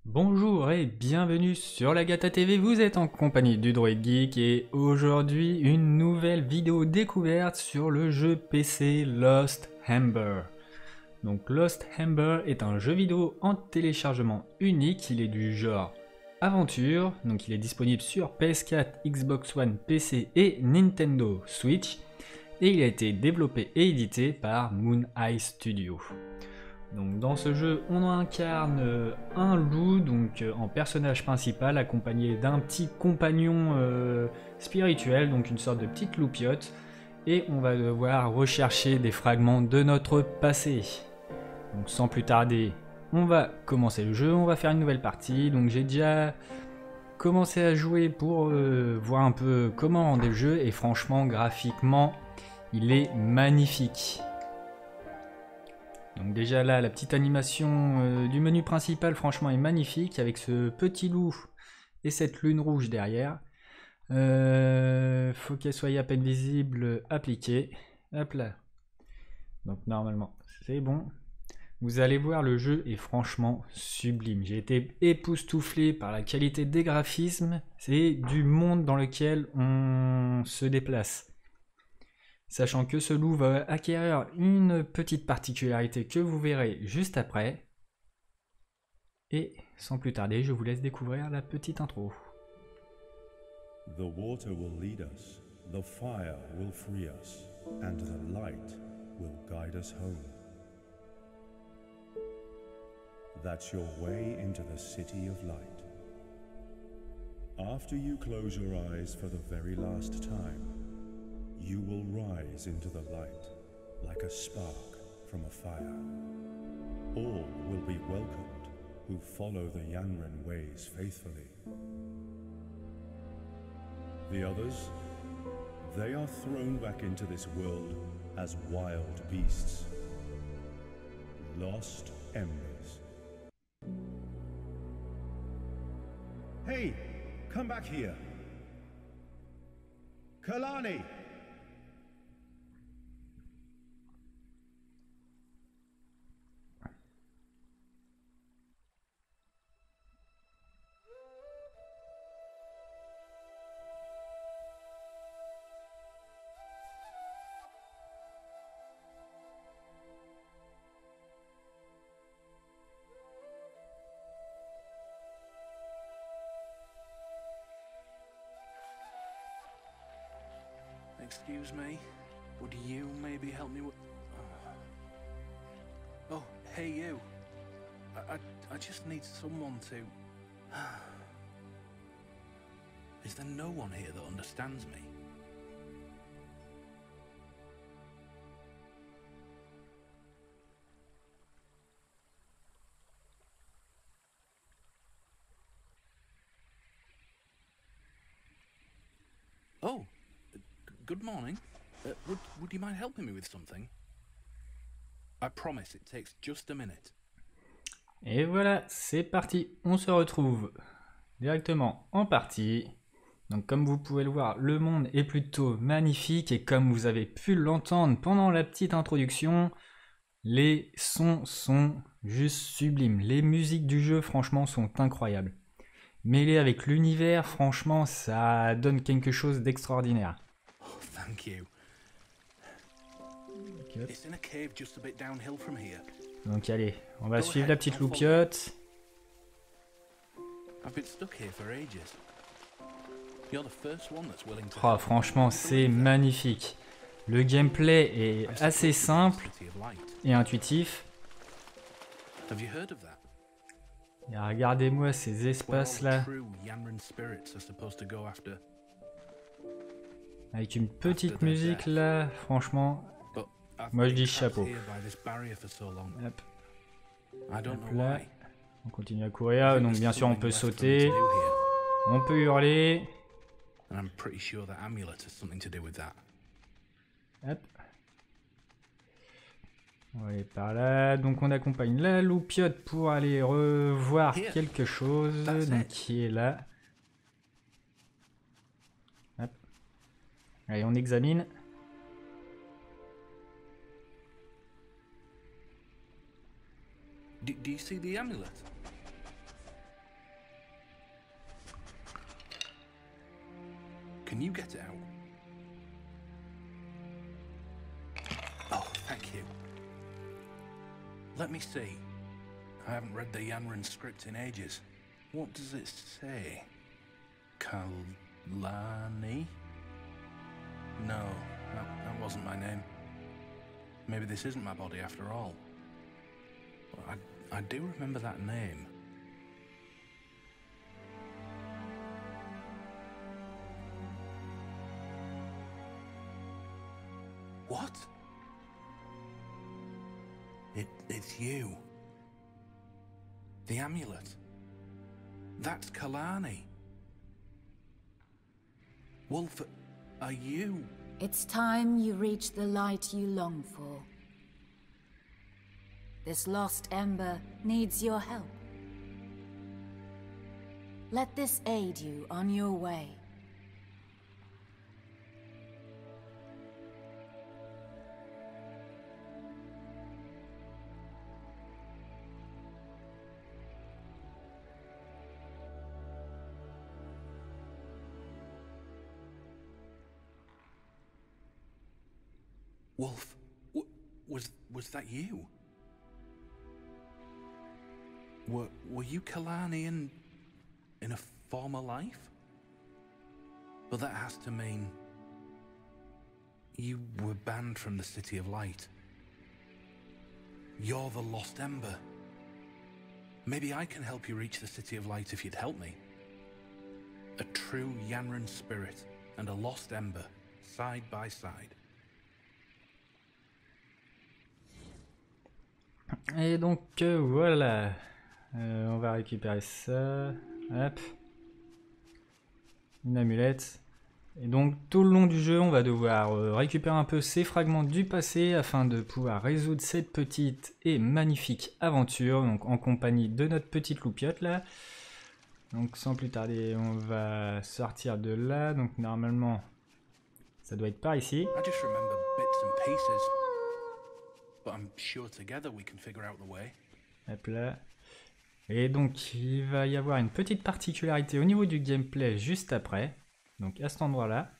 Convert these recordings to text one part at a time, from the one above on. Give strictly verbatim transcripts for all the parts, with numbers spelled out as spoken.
Bonjour et bienvenue sur la Gata T V, vous êtes en compagnie du Droid Geek et aujourd'hui une nouvelle vidéo découverte sur le jeu P C Lost Ember. Donc Lost Ember est un jeu vidéo en téléchargement unique, il est du genre aventure, donc il est disponible sur P S quatre, Xbox One, P C et Nintendo Switch et il a été développé et édité par Moon Eye Studio. Donc dans ce jeu, on incarne euh, un loup donc euh, en personnage principal, accompagné d'un petit compagnon euh, spirituel, donc une sorte de petite loupiote, et on va devoir rechercher des fragments de notre passé. Donc sans plus tarder, on va commencer le jeu, on va faire une nouvelle partie. Donc j'ai déjà commencé à jouer pour euh, voir un peu comment rendre le jeu, et franchement, graphiquement, il est magnifique. Donc déjà là, la petite animation euh, du menu principal, franchement, est magnifique, avec ce petit loup et cette lune rouge derrière. Euh, faut qu'elle soit à peine visible, appliquée. Hop là. Donc normalement, c'est bon. Vous allez voir, le jeu est franchement sublime. J'ai été époustouflé par la qualité des graphismes. C'est du monde dans lequel on se déplace. Sachant que ce loup va acquérir une petite particularité que vous verrez juste après. Et sans plus tarder, je vous laisse découvrir la petite intro. The water will lead us, the fire will free us, and the light will guide us home. That's your way into the city of light. After you close your eyes for the very last time, you will rise into the light, like a spark from a fire. All will be welcomed who follow the Yanran ways faithfully. The others, they are thrown back into this world as wild beasts. Lost embers. Hey, come back here. Kalani! Excuse me, would you maybe help me with... Oh, hey you. I, I, I just need someone to... Is there no one here that understands me? Oh. Good morning. Uh, would, would you mind helping me with something? I promise it takes just a minute. Et voilà, c'est parti. On se retrouve directement en partie. Donc comme vous pouvez le voir, le monde est plutôt magnifique et comme vous avez pu l'entendre pendant la petite introduction, les sons sont juste sublimes. Les musiques du jeu, franchement, sont incroyables. Mêlées avec l'univers, franchement, ça donne quelque chose d'extraordinaire. Thank you. Okay. It's in a cave just a bit downhill from here. Donc allez, on va suivre la petite loupiote. I've been stuck here for ages. You're the first one that's willing to... Oh, franchement, c'est magnifique. Le gameplay est assez simple et intuitif. Have you heard of that? Et regardez-moi ces espaces là. Avec une petite musique là, franchement, moi je dis chapeau. Hop. Hop là. On continue à courir, donc bien sûr on peut sauter, on peut hurler. Hop. On va aller par là, donc on accompagne la loupiote pour aller revoir quelque chose, donc qui est là. Hop. Allez, on examine. Do, do you see the amulet? Can you get it out? Oh, thank you. Let me see. I haven't read the Yanran script in ages. What does it say? Kalani? No, that, that wasn't my name. Maybe this isn't my body after all. I, I do remember that name. What? It, it's you. The amulet. That's Kalani. Wolf, are you? It's time you reach the light you long for. This lost ember needs your help. Let this aid you on your way. Wolf, w was was that you? Were were you Kalani in in a former life? But that has to mean you were banned from the City of Light. You're the Lost Ember. Maybe I can help you reach the City of Light if you'd help me. A true Yanran spirit and a Lost Ember, side by side. Et donc euh, voilà, euh, on va récupérer ça, hop, une amulette. Et donc tout le long du jeu, on va devoir euh, récupérer un peu ces fragments du passé afin de pouvoir résoudre cette petite et magnifique aventure, donc en compagnie de notre petite loupiote là. Donc sans plus tarder, on va sortir de là, donc normalement ça doit être par ici. I just remember bits and pieces. But I'm sure together we can figure out the way. Hop là. Et donc il va y avoir une petite particularité au niveau du gameplay juste après. Donc à cet endroit là.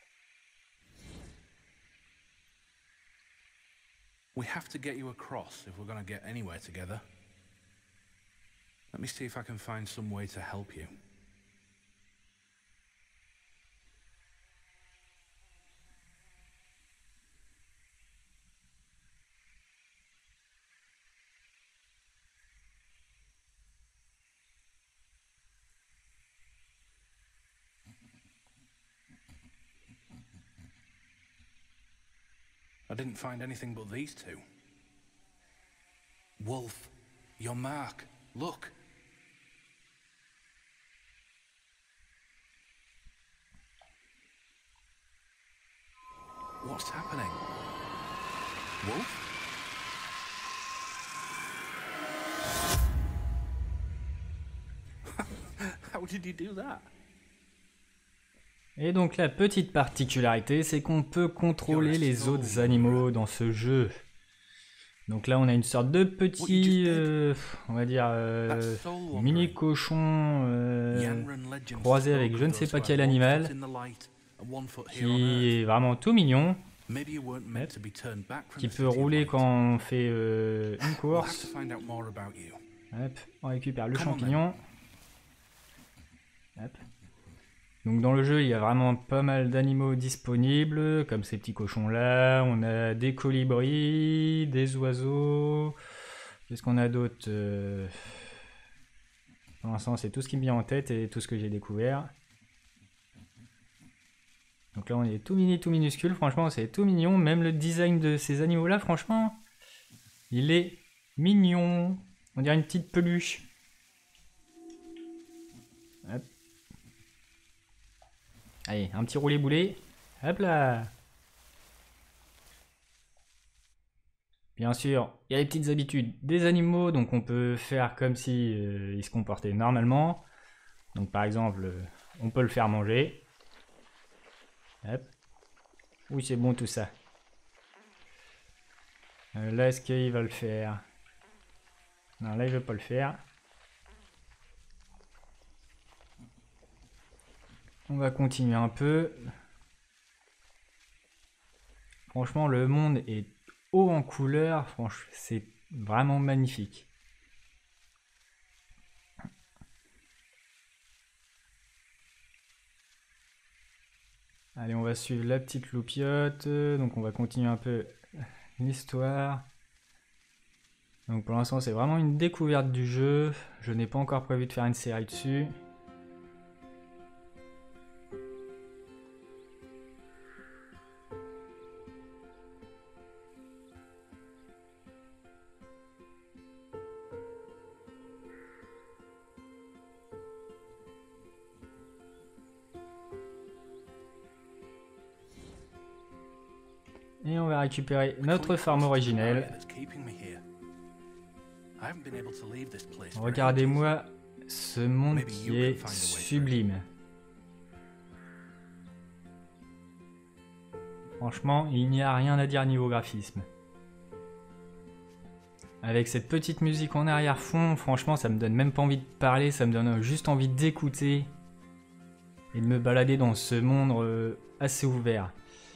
We have to get you across if we're going to get anywhere together. Let me see if I can find some way to help you. I didn't find anything but these two. Wolf, your mark. Look. What's happening? Wolf? How did you do that? Et donc la petite particularité, c'est qu'on peut contrôler les autres animaux dans ce jeu. Donc là on a une sorte de petit, euh, on va dire, euh, mini cochon euh, croisé avec je ne sais pas quel animal, qui est vraiment tout mignon, qui peut rouler quand on fait euh, une course. Hop, on récupère le champignon. Hop. Donc dans le jeu, il y a vraiment pas mal d'animaux disponibles, comme ces petits cochons là. On a des colibris, des oiseaux. Qu'est-ce qu'on a d'autre? euh... Pour l'instant, c'est tout ce qui me vient en tête et tout ce que j'ai découvert. Donc là, on est tout mini, tout minuscule. Franchement, c'est tout mignon. Même le design de ces animaux là, franchement, il est mignon. On dirait une petite peluche. Hop. Allez, un petit roulé-boulé. Hop là. Bien sûr, il y a les petites habitudes des animaux, donc on peut faire comme si euh, ils se comportaient normalement. Donc par exemple, euh, on peut le faire manger. Hop. Oui, c'est bon tout ça. Euh, là, est-ce qu'il va le faire? Non, là, il veut pas le faire. On va continuer un peu. Franchement, le monde est haut en couleurs. Franchement, c'est vraiment magnifique. Allez, on va suivre la petite loupiote. Donc on va continuer un peu l'histoire. Donc pour l'instant, c'est vraiment une découverte du jeu. Je n'ai pas encore prévu de faire une série dessus. Et on va récupérer notre farm originelle. Regardez-moi ce monde qui est sublime. Franchement, il n'y a rien à dire niveau graphisme. Avec cette petite musique en arrière-fond, franchement, ça me donne même pas envie de parler, ça me donne juste envie d'écouter et de me balader dans ce monde euh, assez ouvert.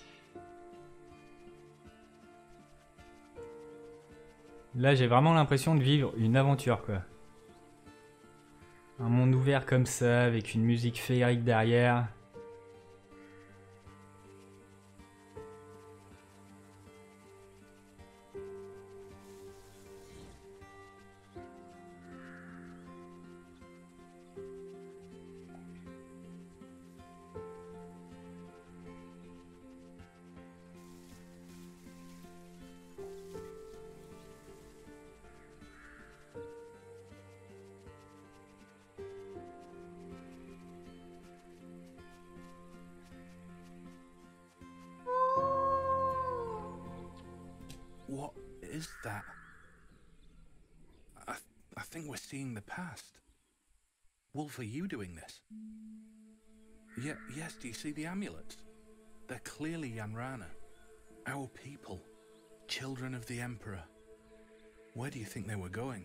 Là, j'ai vraiment l'impression de vivre une aventure, quoi. Un monde ouvert comme ça, avec une musique féerique derrière. What is that? I, th I think we're seeing the past. Wolf, are you doing this? Yeah, yes, do you see the amulets? They're clearly Yanrana. Our people. Children of the Emperor. Where do you think they were going?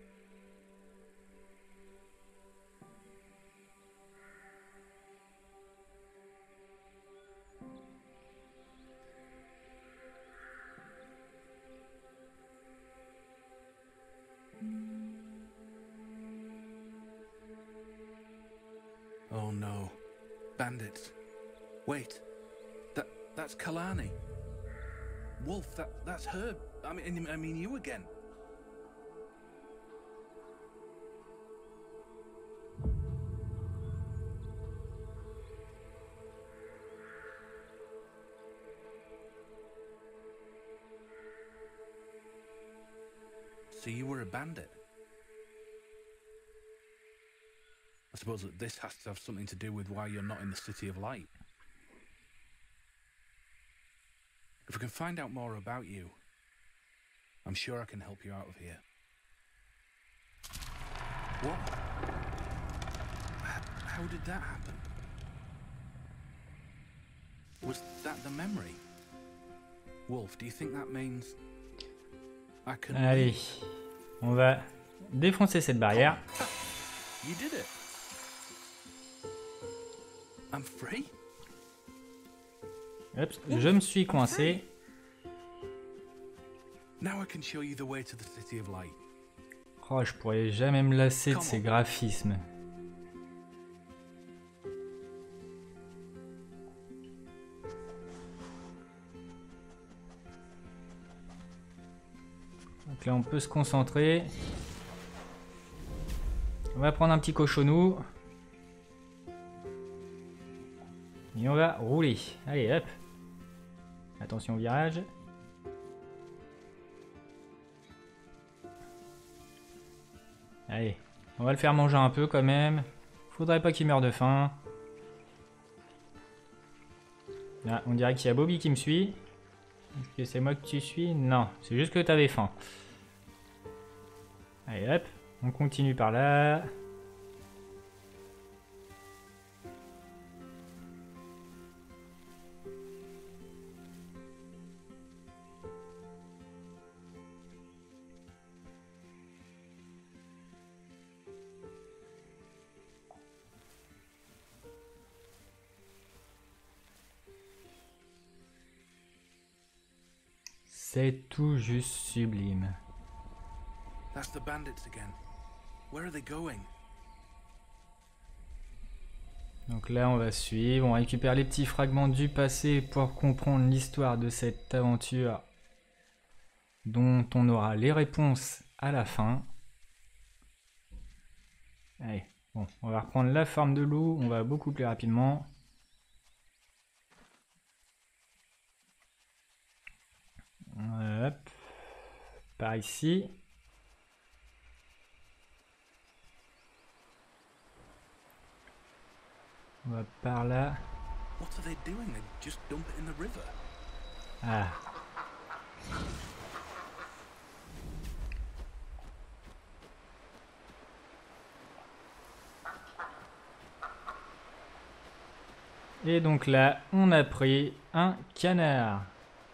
Oh no. Bandits. Wait. That that's Kalani. Wolf, that that's her. I mean I mean you again. So you were a bandit? I suppose that this has to have something to do with why you're not in the City of Light. If we can find out more about you, I'm sure I can help you out of here. What? H- how did that happen? Was that the memory? Wolf, do you think that means I can... Allez, on va défoncer cette barrière. You did it. I'm free. Oups, je me suis coincé. Now I can show you the way to the City of Light. Oh, je pourrais jamais me lasser de ces graphismes. Donc là, on peut se concentrer. On va prendre un petit cochonou. Et on va rouler. Allez, hop. Attention au virage. Allez, on va le faire manger un peu quand même. Faudrait pas qu'il meure de faim. Là, on dirait qu'il y a Bobby qui me suit. Est-ce que c'est moi que tu suis? Non, c'est juste que tu avais faim. Allez, hop. On continue par là. C'est tout juste sublime. That's the bandits again. Where are they going? Donc là on va suivre, on récupère les petits fragments du passé pour comprendre l'histoire de cette aventure dont on aura les réponses à la fin. Allez, bon, on va reprendre la forme de loup, on va beaucoup plus rapidement. Hop, par ici. On va par là. What are they doing? They just dump it in the river. Ah. Et donc là, on a pris un canard.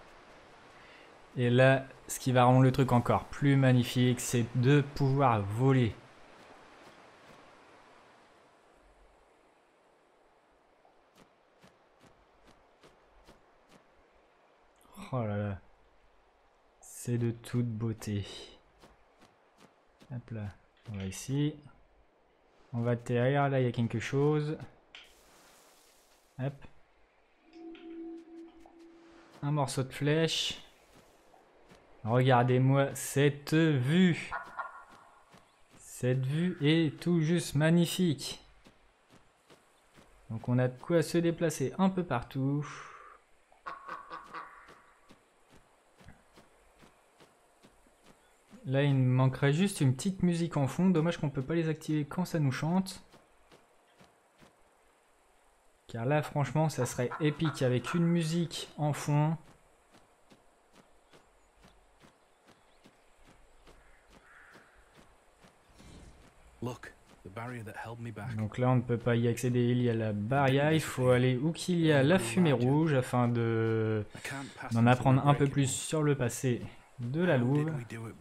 Et là, ce qui va rendre le truc encore plus magnifique, c'est de pouvoir voler. Oh là là. C'est de toute beauté. Hop là. On va ici. On va atterrir. Là, il y a quelque chose. Hop. Un morceau de flèche. Regardez-moi cette vue. Cette vue est tout juste magnifique. Donc on a de quoi se déplacer un peu partout. Là il me manquerait juste une petite musique en fond. Dommage qu'on peut pas les activer quand ça nous chante. Car là franchement ça serait épique avec une musique en fond. Look, the barrier that held me back. Donc là on ne peut pas y accéder, il y a la barrière, il faut aller où qu'il y a la fumée rouge afin de d'en apprendre un peu plus sur le passé de la louve.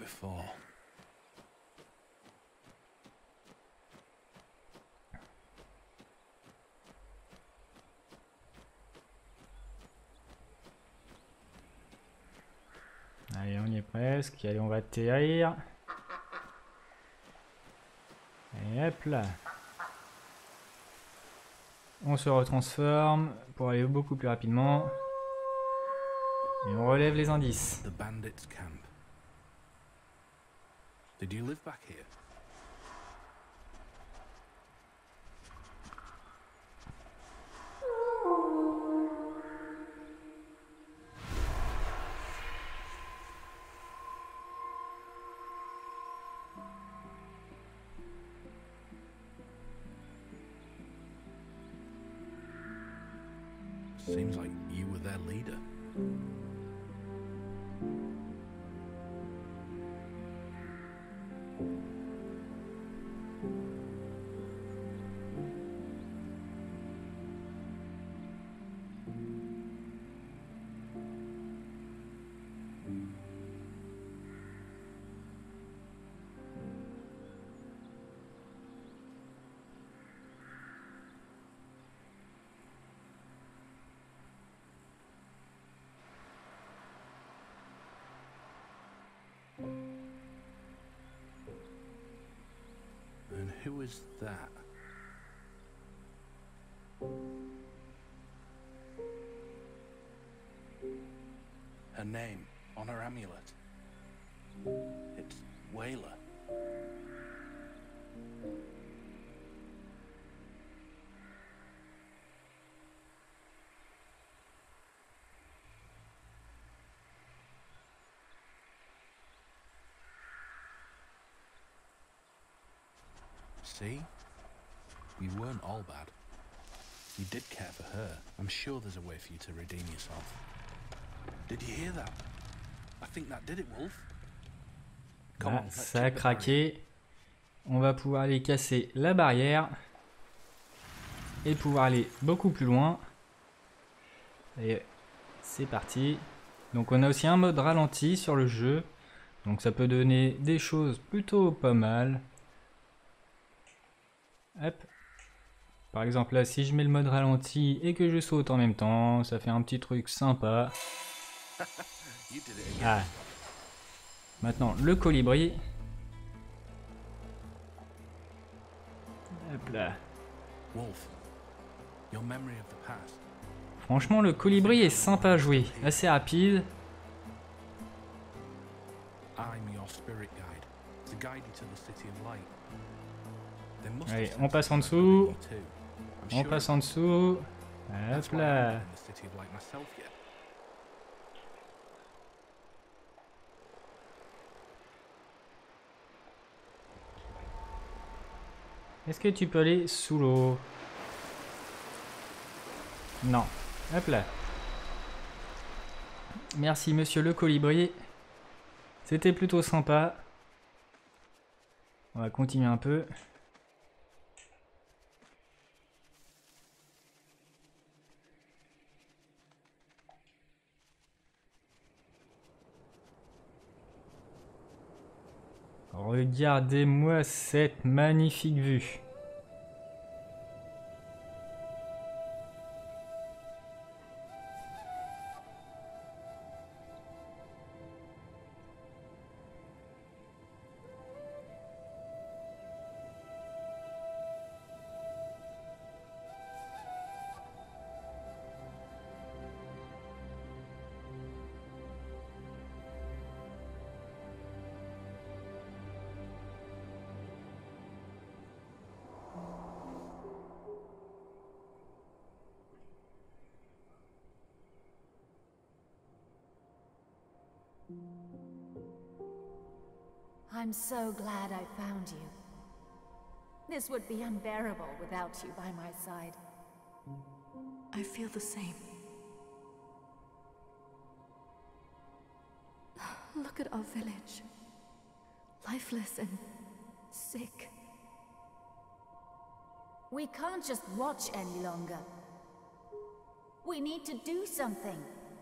Allez, on y est presque, allez on va atterrir. Et hop là. On se retransforme pour aller beaucoup plus rapidement. Et on relève les indices. The bandits camp. Did you live back here? Seems like you were their leader. And who is that? Her name on her amulet. It's Wayla. See? You weren't all bad. You did care for her. I'm sure there's a way for you to redeem yourself. Did you hear that? I think that did it, Wolf. Come Là, on, let's ça a check the barrier. craqué. On va pouvoir aller casser la barrière. Et pouvoir aller beaucoup plus loin. Et c'est parti. Donc on a aussi un mode ralenti sur le jeu. Donc ça peut donner des choses plutôt pas mal. Hop. Par exemple là, si je mets le mode ralenti et que je saute en même temps, ça fait un petit truc sympa. You did it again. Ah. Maintenant, le colibri. Hop là. Wolf, your memory of the past. Franchement, le colibri est sympa à jouer, assez rapide. I'm your spirit guide to guide you to the city of light. There must Allez, be on passe en something about dessous. you too. I'm On sure passe en dessous. that's Hop why I'm là. not in the city of light myself yet. Est-ce que tu peux aller sous l'eau? Non. Hop là. Merci monsieur le colibri. C'était plutôt sympa. On va continuer un peu. Regardez-moi cette magnifique vue. I'm so glad I found you. This would be unbearable without you by my side. I feel the same. Look at our village. Lifeless and sick. We can't just watch any longer. We need to do something.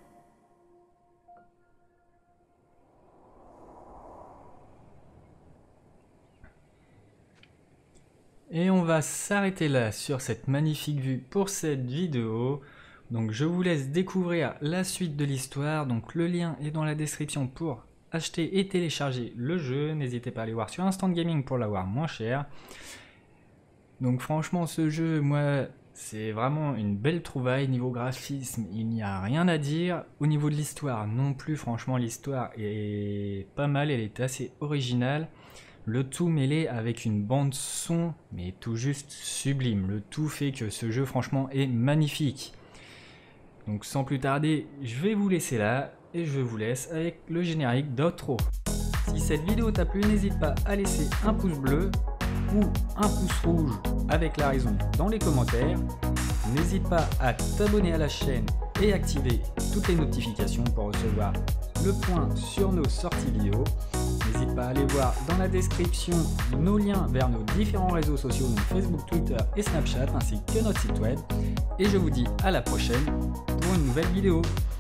Et on va s'arrêter là sur cette magnifique vue pour cette vidéo. Donc je vous laisse découvrir la suite de l'histoire. Donc le lien est dans la description pour acheter et télécharger le jeu. N'hésitez pas à aller voir sur Instant Gaming pour l'avoir moins cher. Donc franchement ce jeu, moi c'est vraiment une belle trouvaille. Niveau graphisme, il n'y a rien à dire. Au niveau de l'histoire non plus, franchement l'histoire est pas mal, elle est assez originale. Le tout mêlé avec une bande son, mais tout juste sublime. Le tout fait que ce jeu, franchement, est magnifique. Donc sans plus tarder, je vais vous laisser là, et je vous laisse avec le générique d'outro. Si cette vidéo t'a plu, n'hésite pas à laisser un pouce bleu, ou un pouce rouge avec la raison dans les commentaires. N'hésite pas à t'abonner à la chaîne et activer toutes les notifications pour recevoir le point sur nos sorties vidéo. N'hésite pas à aller voir dans la description nos liens vers nos différents réseaux sociaux, donc Facebook, Twitter et Snapchat, ainsi que notre site web. Et je vous dis à la prochaine pour une nouvelle vidéo.